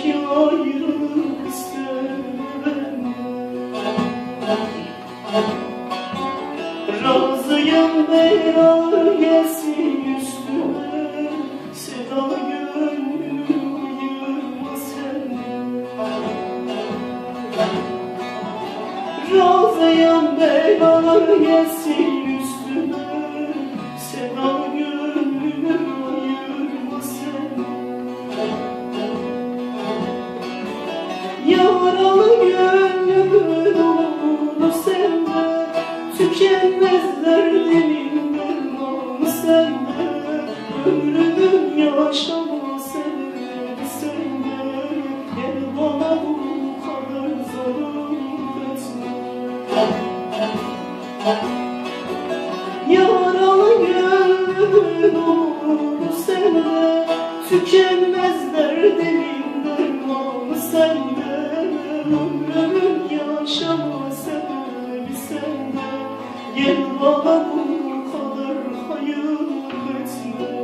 ki ayrılık istemem. Razıyım bela gelsin üstüme, seda gönlümü ayırma sen. Razıyım bela gelsin üstüme, seda gönlümü ayırma sen. Yaralı gönlümün onu sende, tükenmez derdimin dermanı sende. Ömrümün yaşama sebebi sende, gel bana bu kadar zalim etme. Yaralı gönlümün onu sende, tükenmez derdimin dermanı sende. Ömrümün yaşama sebebi sende, gel bana bu kadar hayırlık etme.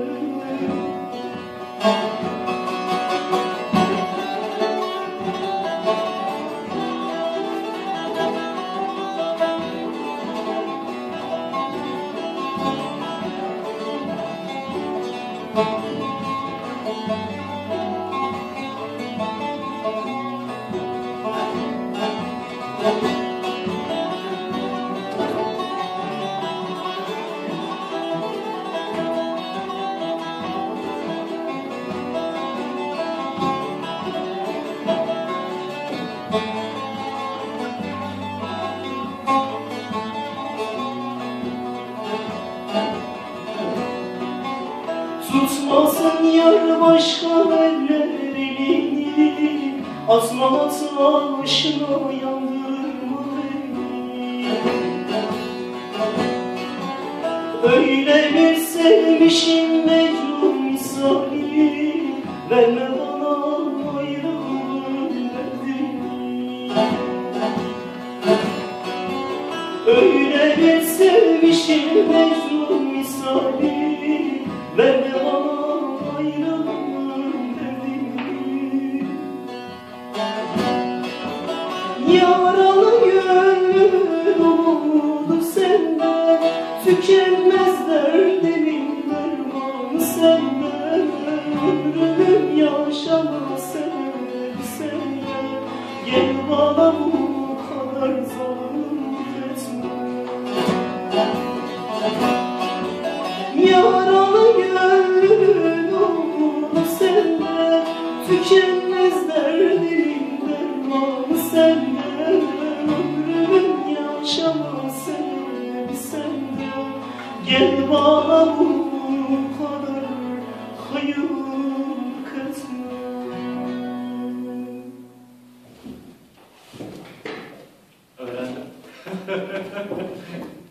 Tutmasın yar başka ellerini, azmat aşına yandırma beni. Öyle bir sevmişim Mecnun misali, verme bana ayrılığın derdini. Öyle bir sevmişim Mecnun misali, verme bana ayrılığın derdini. Yaralı gönlümün umudu sende, tükenmez derdimin dermanı sende. Ömrümün yaşama sebebi sende, gel bana bu kadar zalim etme. Yaralı gönlümün umudu sende, tükenmez derdimin dermanı sende. Ömrümün yaşama sebebi sende, gel bana bu kadar hayırlık etme. Öğrendim.